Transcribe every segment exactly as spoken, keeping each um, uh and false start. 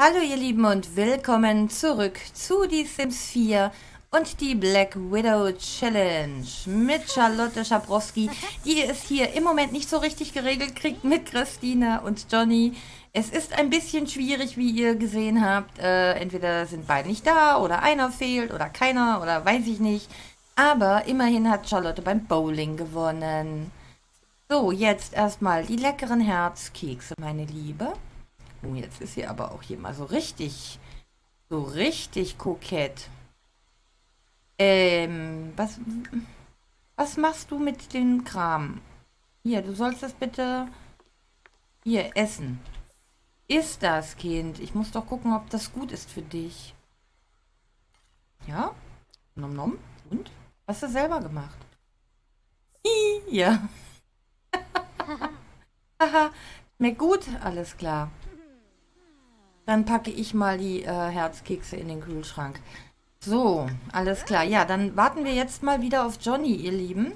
Hallo ihr Lieben und willkommen zurück zu Die Sims vier und die Black Widow Challenge mit Charlotte Schabrowski, die es hier im Moment nicht so richtig geregelt kriegt mit Christina und Johnny. Es ist ein bisschen schwierig, wie ihr gesehen habt. Äh, entweder sind beide nicht da oder einer fehlt oder keiner oder weiß ich nicht. Aber immerhin hat Charlotte beim Bowling gewonnen. So, jetzt erstmal die leckeren Herzkekse, meine Liebe. Oh, jetzt ist sie aber auch hier mal so richtig, so richtig kokett. Ähm, was, was machst du mit dem Kram? Hier, du sollst das bitte hier essen. Iss das, Kind. Ich muss doch gucken, ob das gut ist für dich. Ja? Nom nom. Und? Hast du selber gemacht? Hi, ja. Haha. Mir gut? Alles klar. Dann packe ich mal die äh, Herzkekse in den Kühlschrank. So, alles klar. Ja, dann warten wir jetzt mal wieder auf Johnny, ihr Lieben.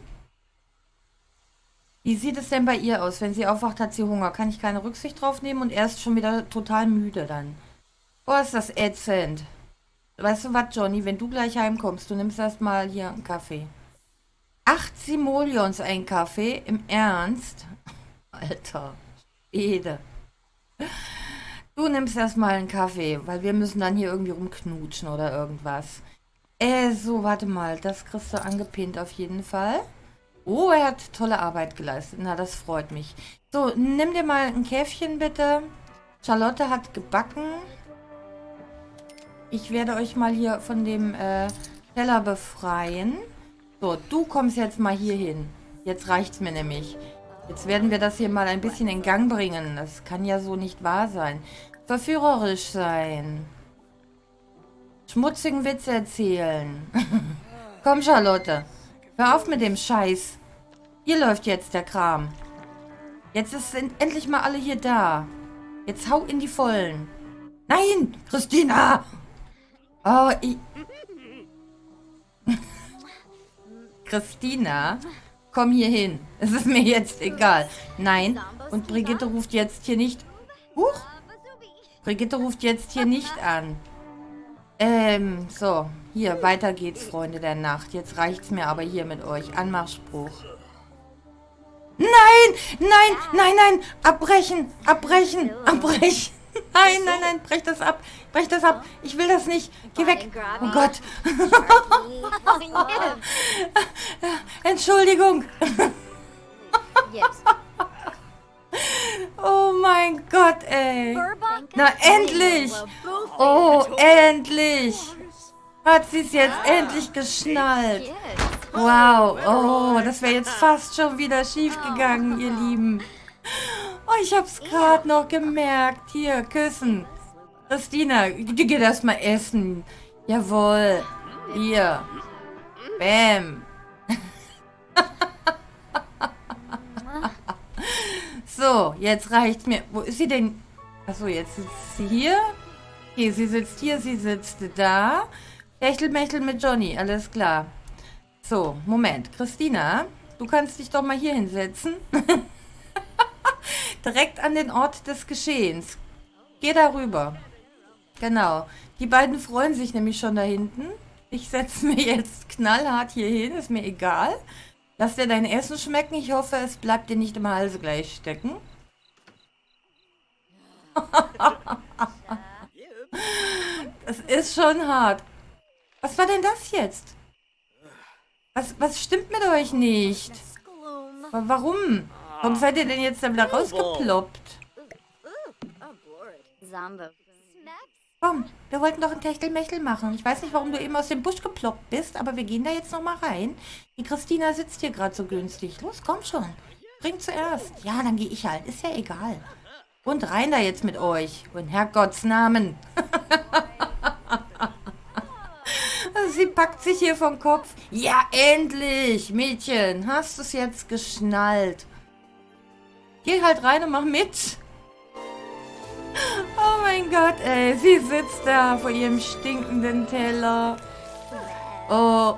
Wie sieht es denn bei ihr aus? Wenn sie aufwacht, hat sie Hunger. Kann ich keine Rücksicht drauf nehmen und er ist schon wieder total müde dann. Oh, ist das ätzend. Weißt du was, Johnny? Wenn du gleich heimkommst, du nimmst erstmal hier einen Kaffee. Acht Simoleons ein Kaffee? Im Ernst? Alter, Ede. Du nimmst erstmal einen Kaffee, weil wir müssen dann hier irgendwie rumknutschen oder irgendwas. Äh, so, warte mal. Das kriegst du angepinnt auf jeden Fall. Oh, er hat tolle Arbeit geleistet. Na, das freut mich. So, nimm dir mal ein Käffchen, bitte. Charlotte hat gebacken. Ich werde euch mal hier von dem äh, Teller befreien. So, du kommst jetzt mal hier hin. Jetzt reicht's mir nämlich. Jetzt werden wir das hier mal ein bisschen in Gang bringen. Das kann ja so nicht wahr sein. Verführerisch sein. Schmutzigen Witz erzählen. Komm, Charlotte. Hör auf mit dem Scheiß. Hier läuft jetzt der Kram. Jetzt sind endlich mal alle hier da. Jetzt hau in die Vollen. Nein, Christina! Oh, ich... Christina... Komm hier hin. Es ist mir jetzt egal. Nein. Und Brigitte ruft jetzt hier nicht... Huch. Brigitte ruft jetzt hier nicht an. Ähm, so. Hier, weiter geht's, Freunde der Nacht. Jetzt reicht's mir aber hier mit euch. Anmachspruch. Nein! Nein! Nein, nein! Abbrechen! Abbrechen! Abbrechen! Nein, nein, nein! Brech das ab! Brech das ab! Ich will das nicht! Geh weg! Oh Gott! Entschuldigung! Oh mein Gott, ey! Na, endlich! Oh, endlich! Hat sie es jetzt endlich geschnallt? Wow! Oh, das wäre jetzt fast schon wieder schief gegangen, ihr Lieben. Oh, ich hab's gerade noch gemerkt. Hier, küssen. Christina, die geht erstmal essen. Jawohl. Hier. Bäm. So, jetzt reicht's mir. Wo ist sie denn? Achso, jetzt sitzt sie hier. Okay, sie sitzt hier, sie sitzt da. Techtelmechtel mit Johnny, alles klar. So, Moment. Christina, du kannst dich doch mal hier hinsetzen. Direkt an den Ort des Geschehens. Geh darüber. Genau. Die beiden freuen sich nämlich schon da hinten. Ich setze mir jetzt knallhart hier hin, ist mir egal. Lass dir dein Essen schmecken. Ich hoffe, es bleibt dir nicht im Hals gleich stecken. Das ist schon hart. Was war denn das jetzt? Was, was stimmt mit euch nicht? Warum? Warum seid ihr denn jetzt da wieder rausgeploppt? Komm, wir wollten doch ein Techtelmechtel machen. Ich weiß nicht, warum du eben aus dem Busch geploppt bist, aber wir gehen da jetzt nochmal rein. Die Christina sitzt hier gerade so günstig. Los, komm schon. Bring zuerst. Ja, dann gehe ich halt. Ist ja egal. Und rein da jetzt mit euch. Und Herrgotts Namen. Sie packt sich hier vom Kopf. Ja, endlich, Mädchen. Hast du es jetzt geschnallt? Geh halt rein und mach mit. Oh mein Gott, ey. Sie sitzt da vor ihrem stinkenden Teller. Oh.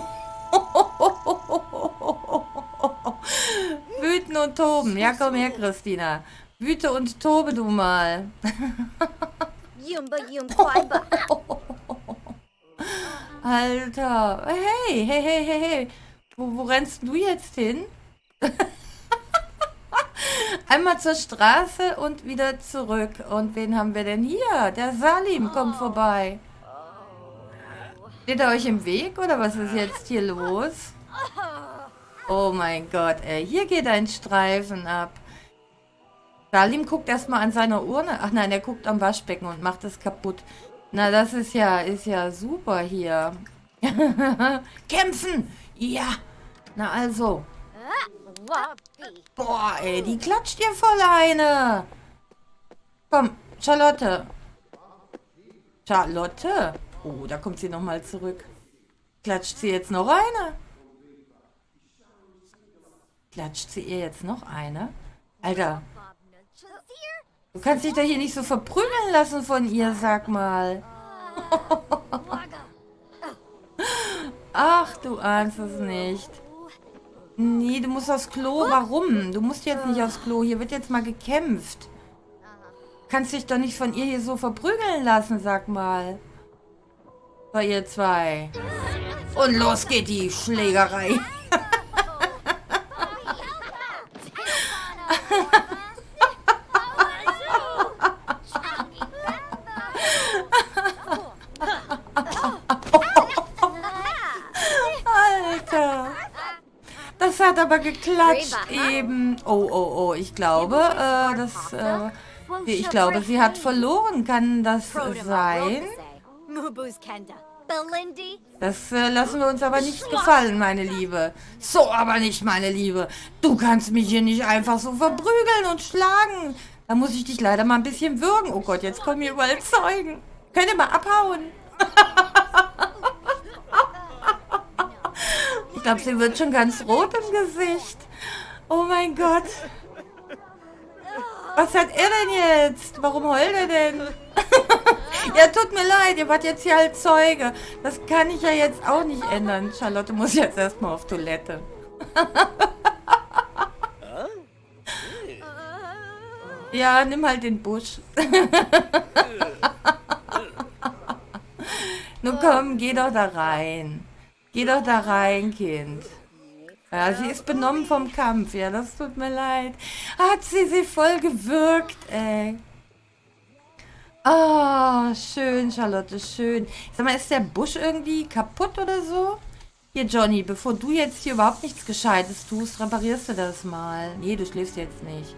Wüten und toben. Ja, komm her, Christina. Wüte und tobe du mal. Alter. Hey, hey, hey, hey, hey. Wo, wo rennst du jetzt hin? Einmal zur Straße und wieder zurück. Und wen haben wir denn hier? Der Salim kommt vorbei. Steht er euch im Weg oder was ist jetzt hier los? Oh mein Gott, ey. Hier geht ein Streifen ab. Salim guckt erstmal an seiner Urne. Ach nein, er guckt am Waschbecken und macht es kaputt. Na, das ist ja, ist ja super hier. Kämpfen! Ja! Na also. Boah, ey, die klatscht ihr voll eine. Komm, Charlotte. Charlotte? Oh, da kommt sie nochmal zurück. Klatscht sie jetzt noch eine? Klatscht sie ihr jetzt noch eine? Alter. Du kannst dich da hier nicht so verprügeln lassen von ihr, sag mal. Ach, du ahnst es nicht. Nee, du musst aufs Klo. Warum? Du musst jetzt nicht aufs Klo. Hier wird jetzt mal gekämpft. Kannst dich doch nicht von ihr hier so verprügeln lassen, sag mal. Bei ihr zwei. Und los geht die Schlägerei. Alter. Das hat aber geklatscht eben. Oh, oh, oh. Ich glaube, äh, das, äh, ich glaube, sie hat verloren. Kann das sein? Das äh, lassen wir uns aber nicht gefallen, meine Liebe. So aber nicht, meine Liebe. Du kannst mich hier nicht einfach so verprügeln und schlagen. Da muss ich dich leider mal ein bisschen würgen. Oh Gott, jetzt kommen hier überall Zeugen. Könnt ihr mal abhauen? Ich glaube, sie wird schon ganz rot im Gesicht. Oh mein Gott. Was hat er denn jetzt? Warum heult er denn? Ja, tut mir leid, ihr wart jetzt hier als Zeuge. Das kann ich ja jetzt auch nicht ändern. Charlotte muss jetzt erstmal auf Toilette. Ja, nimm halt den Busch. Nun komm, geh doch da rein. Geh doch da rein, Kind. Ja, sie ist benommen vom Kampf. Ja, das tut mir leid. Hat sie sie voll gewürgt, ey. Ah, oh, schön, Charlotte, schön. Sag mal, ist der Busch irgendwie kaputt oder so? Hier, Johnny, bevor du jetzt hier überhaupt nichts Gescheites tust, reparierst du das mal. Nee, du schläfst jetzt nicht.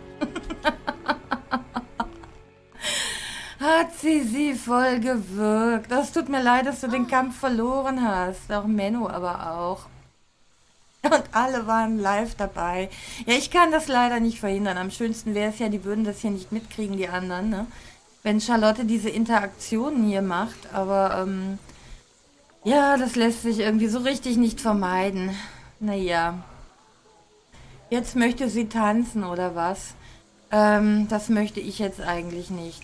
Hat sie sie voll gewürgt. Das tut mir leid, dass du den Kampf verloren hast. Auch Menno aber auch. Und alle waren live dabei. Ja, ich kann das leider nicht verhindern. Am schönsten wäre es ja, die würden das hier nicht mitkriegen, die anderen, ne? Wenn Charlotte diese Interaktionen hier macht. Aber, ähm, ja, das lässt sich irgendwie so richtig nicht vermeiden. Naja. Jetzt möchte sie tanzen, oder was? Ähm, das möchte ich jetzt eigentlich nicht.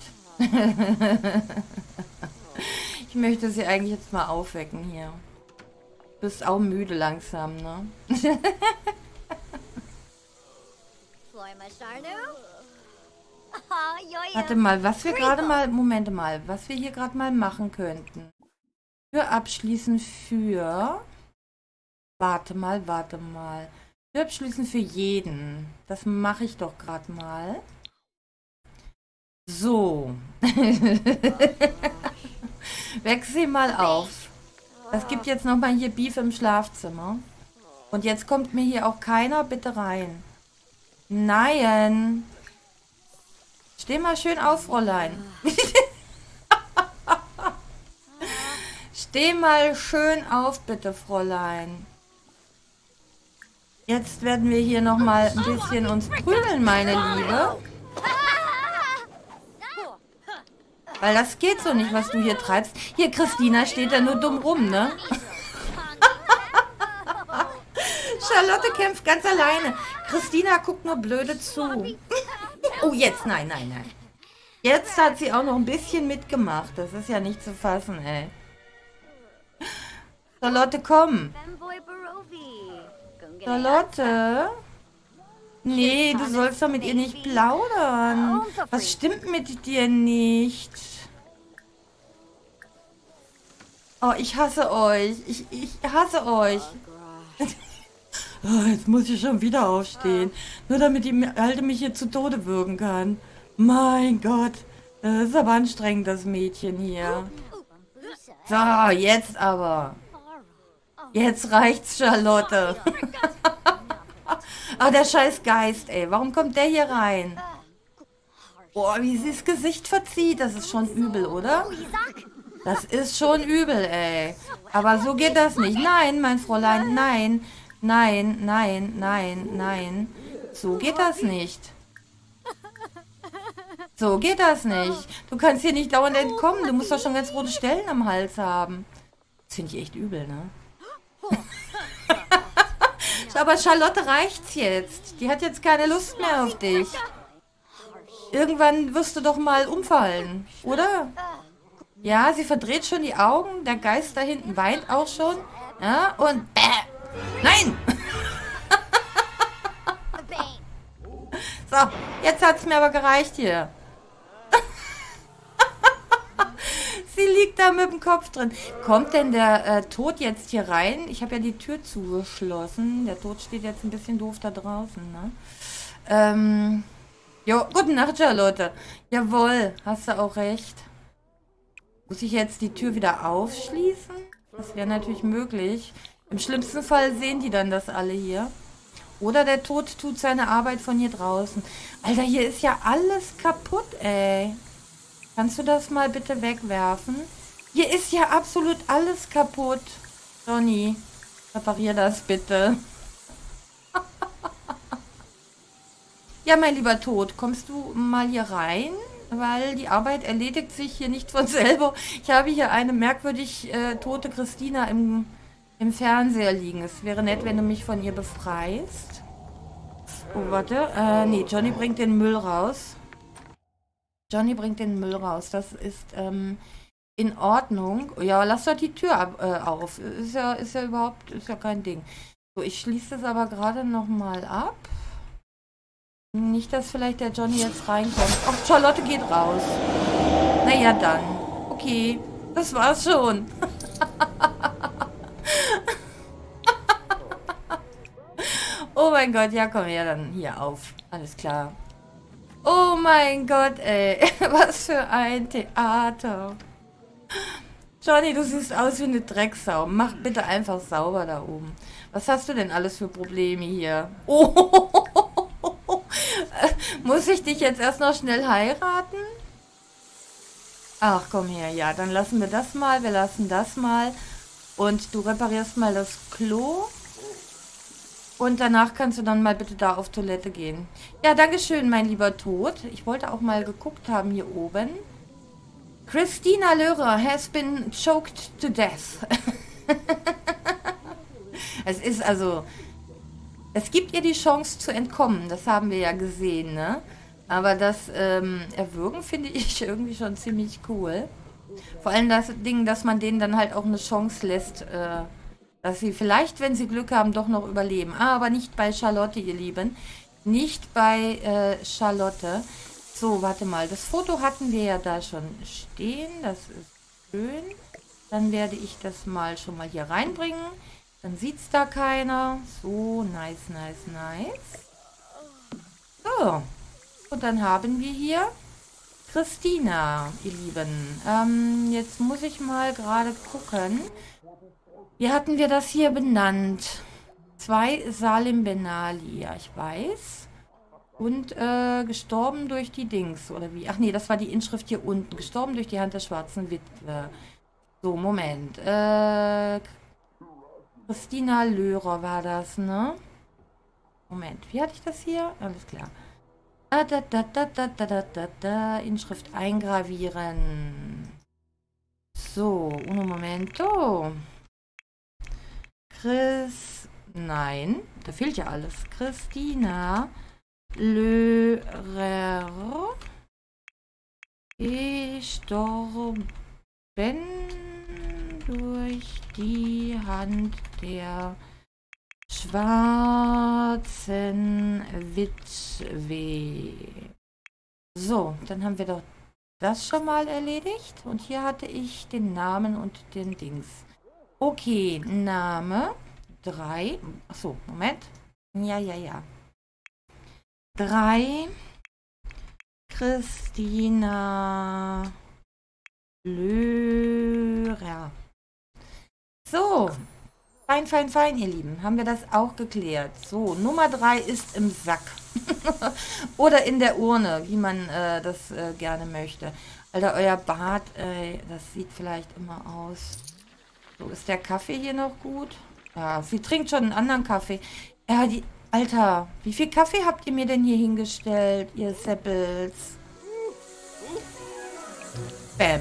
Ich möchte sie eigentlich jetzt mal aufwecken hier. Du bist auch müde langsam, ne? Warte mal, was wir gerade mal... Moment mal, was wir hier gerade mal machen könnten. Für abschließen für... Warte mal, warte mal. Für abschließen für jeden. Das mache ich doch gerade mal. So. Weck sie mal auf. Es gibt jetzt noch mal hier Beef im Schlafzimmer. Und jetzt kommt mir hier auch keiner bitte rein. Nein. Steh mal schön auf, Fräulein. Steh mal schön auf, bitte, Fräulein. Jetzt werden wir hier noch mal ein bisschen uns prügeln, meine Liebe. Weil das geht so nicht, was du hier treibst. Hier, Christina steht da nur dumm rum, ne? Charlotte kämpft ganz alleine. Christina guckt nur blöde zu. Oh, jetzt, nein, nein, nein. Jetzt hat sie auch noch ein bisschen mitgemacht. Das ist ja nicht zu fassen, ey. Charlotte, komm. Charlotte? Nee, du sollst doch mit ihr nicht plaudern. Was stimmt mit dir nicht? Oh, ich hasse euch. Ich, ich hasse euch. Oh, jetzt muss ich schon wieder aufstehen. Nur damit die Alte mich hier zu Tode würgen kann. Mein Gott. Das ist aber anstrengend, das Mädchen hier. So, jetzt aber. Jetzt reicht's, Charlotte. Ah, der scheiß Geist, ey. Warum kommt der hier rein? Boah, wie sie das Gesicht verzieht. Das ist schon übel, oder? Das ist schon übel, ey. Aber so geht das nicht. Nein, mein Fräulein, nein. Nein, nein, nein, nein. So geht das nicht. So geht das nicht. Du kannst hier nicht dauernd entkommen. Du musst doch schon ganz rote Stellen am Hals haben. Das finde ich echt übel, ne? Aber Charlotte reicht's jetzt. Die hat jetzt keine Lust mehr auf dich. Irgendwann wirst du doch mal umfallen, oder? Ja, sie verdreht schon die Augen. Der Geist da hinten weint auch schon. Ja, und... Bäh. Nein! So, jetzt hat's mir aber gereicht hier. Sie liegt da mit dem Kopf drin. Kommt denn der äh, Tod jetzt hier rein? Ich habe ja die Tür zugeschlossen. Der Tod steht jetzt ein bisschen doof da draußen, ne? Ähm... Jo, gute Nacht, Charlotte. Jawohl, hast du auch recht. Muss ich jetzt die Tür wieder aufschließen? Das wäre natürlich möglich. Im schlimmsten Fall sehen die dann das alle hier. Oder der Tod tut seine Arbeit von hier draußen. Alter, hier ist ja alles kaputt, ey. Kannst du das mal bitte wegwerfen? Hier ist ja absolut alles kaputt. Johnny, reparier das bitte. Ja, mein lieber Tod, kommst du mal hier rein? Weil die Arbeit erledigt sich hier nicht von selber. Ich habe hier eine merkwürdig äh, tote Christina im, im Fernseher liegen. Es wäre nett, wenn du mich von ihr befreist. Oh, warte. Äh, nee, Johnny bringt den Müll raus. Johnny bringt den Müll raus. Das ist ähm, in Ordnung. Ja, lass doch die Tür ab, äh, auf. Ist ja, ist ja überhaupt, ist ja kein Ding. So, ich schließe das aber gerade nochmal ab. Nicht, dass vielleicht der Johnny jetzt reinkommt. Ach, Charlotte geht raus. Naja, dann. Okay, das war's schon. Oh mein Gott, ja, komm her dann hier auf. Alles klar. Oh mein Gott, ey. Was für ein Theater. Johnny, du siehst aus wie eine Drecksau. Mach bitte einfach sauber da oben. Was hast du denn alles für Probleme hier? Oh, muss ich dich jetzt erst noch schnell heiraten? Ach, komm her. Ja, dann lassen wir das mal. Wir lassen das mal. Und du reparierst mal das Klo. Und danach kannst du dann mal bitte da auf Toilette gehen. Ja, dankeschön, mein lieber Tod. Ich wollte auch mal geguckt haben hier oben. Christina Löhrer has been choked to death. Es ist also... Es gibt ihr die Chance zu entkommen. Das haben wir ja gesehen, ne? Aber das ähm, Erwürgen finde ich irgendwie schon ziemlich cool. Vor allem das Ding, dass man denen dann halt auch eine Chance lässt, äh, dass sie vielleicht, wenn sie Glück haben, doch noch überleben. Ah, aber nicht bei Charlotte, ihr Lieben. Nicht bei äh, Charlotte. So, warte mal. Das Foto hatten wir ja da schon stehen. Das ist schön. Dann werde ich das mal schon mal hier reinbringen. Dann sieht es da keiner. So, nice, nice, nice. So. Und dann haben wir hier Christina, ihr Lieben. Ähm, jetzt muss ich mal gerade gucken. Wie hatten wir das hier benannt? Zwei Salim Benali, ja, ich weiß. Und äh, gestorben durch die Dings, oder wie? Ach nee, das war die Inschrift hier unten. Gestorben durch die Hand der schwarzen Witwe. So, Moment. Äh, Christina Löhrer war das, ne? Moment, wie hatte ich das hier? Alles klar. Da, da, da, da, da, da, da, da, da. Inschrift eingravieren. So, uno momento. Chris... Nein, da fehlt ja alles. Christina Löhrer gestorben durch die Hand der schwarzen Witwe. So, dann haben wir doch das schon mal erledigt. Und hier hatte ich den Namen und den Dings. Okay, Name drei. Achso, Moment. Ja, ja, ja. drei. Christina Löhrer. So. Fein, fein, fein, ihr Lieben. Haben wir das auch geklärt. So, Nummer drei ist im Sack. Oder in der Urne, wie man äh, das äh, gerne möchte. Alter, euer Bart, äh, das sieht vielleicht immer aus. So, ist der Kaffee hier noch gut? Ja, sie trinkt schon einen anderen Kaffee. Ja, die... Alter, wie viel Kaffee habt ihr mir denn hier hingestellt, ihr Seppels? Bäm.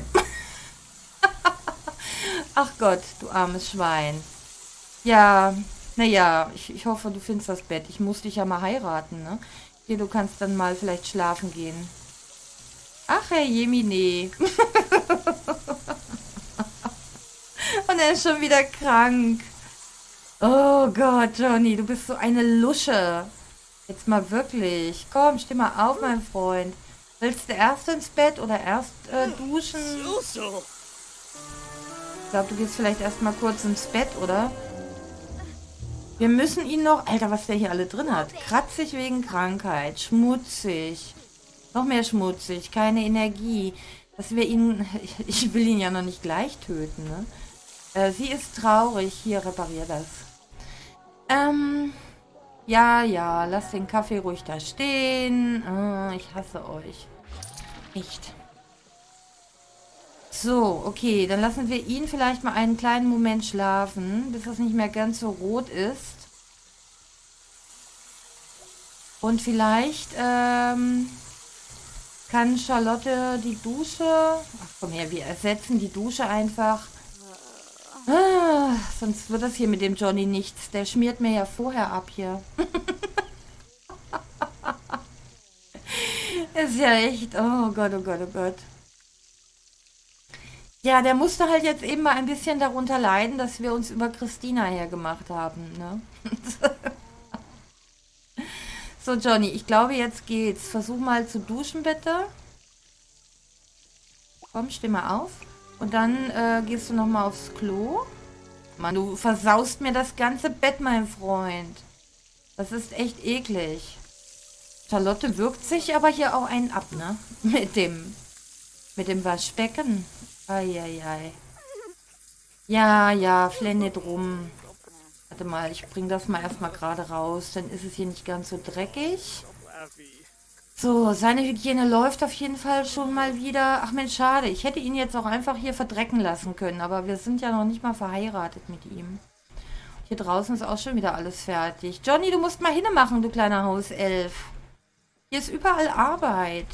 Ach Gott, du armes Schwein. Ja, naja, ich, ich hoffe, du findest das Bett. Ich muss dich ja mal heiraten, ne? Hier, du kannst dann mal vielleicht schlafen gehen. Ach, Herr Jemine. Und er ist schon wieder krank. Oh Gott, Johnny, du bist so eine Lusche. Jetzt mal wirklich. Komm, steh mal auf, mein Freund. Willst du erst ins Bett oder erst äh, duschen? Ich glaube, du gehst vielleicht erst mal kurz ins Bett, oder? Wir müssen ihn noch... Alter, was der hier alle drin hat. Kratzig wegen Krankheit. Schmutzig. Noch mehr schmutzig. Keine Energie. Dass wir ihn... Ich will ihn ja noch nicht gleich töten, ne? Äh, sie ist traurig. Hier, reparier das. Ähm... Ja, ja. Lass den Kaffee ruhig da stehen. Oh, ich hasse euch. Echt. So, okay, dann lassen wir ihn vielleicht mal einen kleinen Moment schlafen, bis es nicht mehr ganz so rot ist. Und vielleicht ähm, kann Charlotte die Dusche... Ach komm her, wir ersetzen die Dusche einfach. Ah, sonst wird das hier mit dem Johnny nichts. Der schmiert mir ja vorher ab hier. Ist ja echt... Oh Gott, oh Gott, oh Gott. Ja, der musste halt jetzt eben mal ein bisschen darunter leiden, dass wir uns über Christina hergemacht haben, ne? So, Johnny, ich glaube, jetzt geht's. Versuch mal zu duschen, bitte. Komm, steh mal auf. Und dann äh, gehst du noch mal aufs Klo. Mann, du versaust mir das ganze Bett, mein Freund. Das ist echt eklig. Charlotte wirkt sich aber hier auch einen ab, ne? Mit dem, mit dem Waschbecken. Eieiei. Ja, ja, flennet rum. Warte mal, ich bring das mal erstmal gerade raus. Dann ist es hier nicht ganz so dreckig. So, seine Hygiene läuft auf jeden Fall schon mal wieder. Ach Mensch, schade. Ich hätte ihn jetzt auch einfach hier verdrecken lassen können. Aber wir sind ja noch nicht mal verheiratet mit ihm. Hier draußen ist auch schon wieder alles fertig. Johnny, du musst mal hinmachen, du kleiner Hauself. Hier ist überall Arbeit.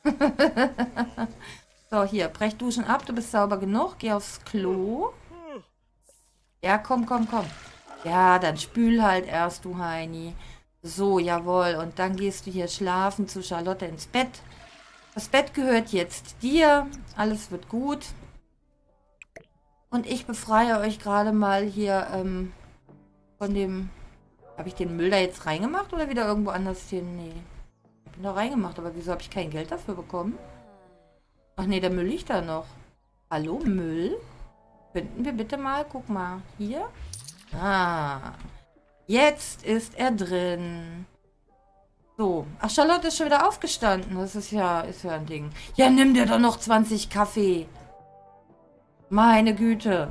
So, hier, brech Duschen ab. Du bist sauber genug. Geh aufs Klo. Ja, komm, komm, komm. Ja, dann spül halt erst, du Heini. So, jawohl. Und dann gehst du hier schlafen zu Charlotte ins Bett. Das Bett gehört jetzt dir. Alles wird gut. Und ich befreie euch gerade mal hier ähm, von dem... Habe ich den Müll da jetzt reingemacht oder wieder irgendwo anders hin? Nee. Ich bin da reingemacht, aber wieso habe ich kein Geld dafür bekommen? Ach nee, der Müll liegt da noch. Hallo, Müll? Könnten wir bitte mal... Guck mal. Hier. Ah... Jetzt ist er drin. So. Ach, Charlotte ist schon wieder aufgestanden. Das ist ja, ist ja ein Ding. Ja, nimm dir doch noch zwanzig Kaffee. Meine Güte.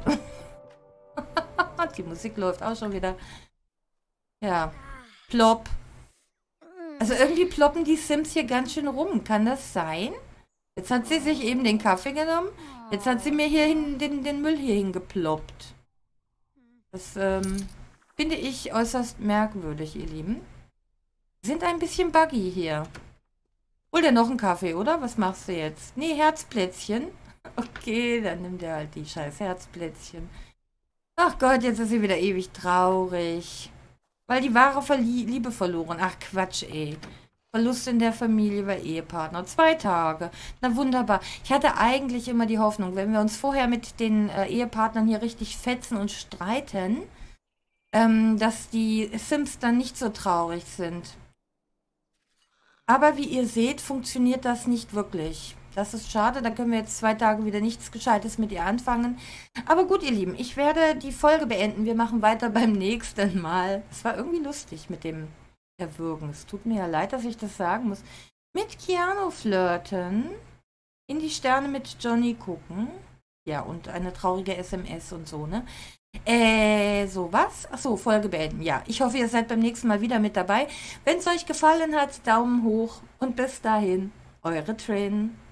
Die Musik läuft auch schon wieder. Ja. Plopp. Also irgendwie ploppen die Sims hier ganz schön rum. Kann das sein? Jetzt hat sie sich eben den Kaffee genommen. Jetzt hat sie mir hier hin, den, den Müll hier hingeploppt. Das, ähm... finde ich äußerst merkwürdig, ihr Lieben. Sind ein bisschen buggy hier. Hol dir noch einen Kaffee, oder? Was machst du jetzt? Nee, Herzplätzchen. Okay, dann nimmt er halt die scheiß Herzplätzchen. Ach Gott, jetzt ist sie wieder ewig traurig. Weil die wahre Verlie Liebe verloren. Ach Quatsch, ey. Verlust in der Familie bei Ehepartner. Zwei Tage. Na wunderbar. Ich hatte eigentlich immer die Hoffnung, wenn wir uns vorher mit den äh, Ehepartnern hier richtig fetzen und streiten... Ähm, dass die Sims dann nicht so traurig sind. Aber wie ihr seht, funktioniert das nicht wirklich. Das ist schade, da können wir jetzt zwei Tage wieder nichts Gescheites mit ihr anfangen. Aber gut, ihr Lieben, ich werde die Folge beenden. Wir machen weiter beim nächsten Mal. Es war irgendwie lustig mit dem Erwürgen. Es tut mir ja leid, dass ich das sagen muss. Mit Keanu flirten, in die Sterne mit Johnny gucken. Ja, und eine traurige S M S und so, ne? Äh, so was? Achso, Folge beenden. Ja, ich hoffe, ihr seid beim nächsten Mal wieder mit dabei. Wenn es euch gefallen hat, Daumen hoch und bis dahin, eure Trin.